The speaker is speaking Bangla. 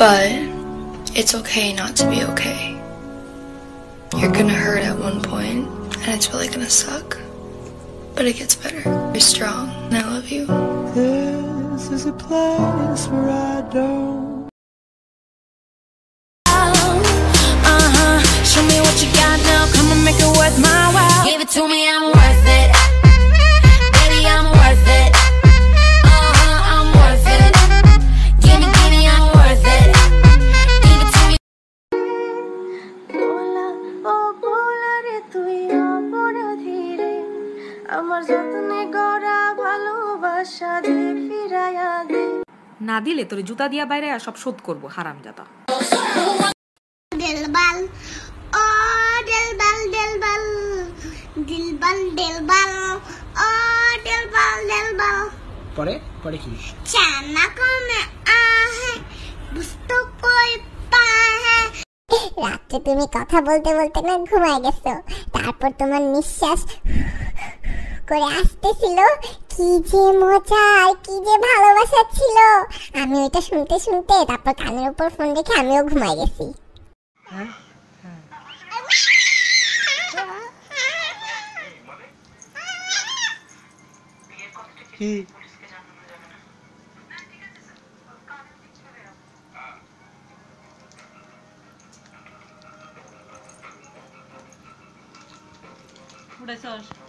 But it's okay not to be okay. You're gonna hurt at one point, and it's really gonna suck. But it gets better. You're strong, and I love you. This is a place where I don't. Show me what you got now, come and make it worth my while. Give it to me, I'm worth it. Baby, I'm worth it. I'm worth it. Give me, I'm worth it. Give it to me. Gola, oh gola re tui aparadhire. Amar jotne gora bhalobasha de firaya de. না দিলে তোর জুতা দিয়া বাইরে সব শোধ করব হারামজাদা। দিলবাল ও দিলবাল দিলবাল দিলবাল দিলবাল ও দিলবাল দিলবাল পরে কি চানা কোনে আহে বুঝতো কই পাহে। রাতে তুমি কথা বলতে বলতে না ঘুমায় গেছো, তারপর তোমার নিঃশ্বাস করে আসতেছিল, কি যে মজা আর কি যে ভালোবাসা ছিল। আমি ওইটা শুনতে শুনতে তারপর কানের উপর ফোন রেখে আমিও ঘুমায় গেছি। কি উড়াইছস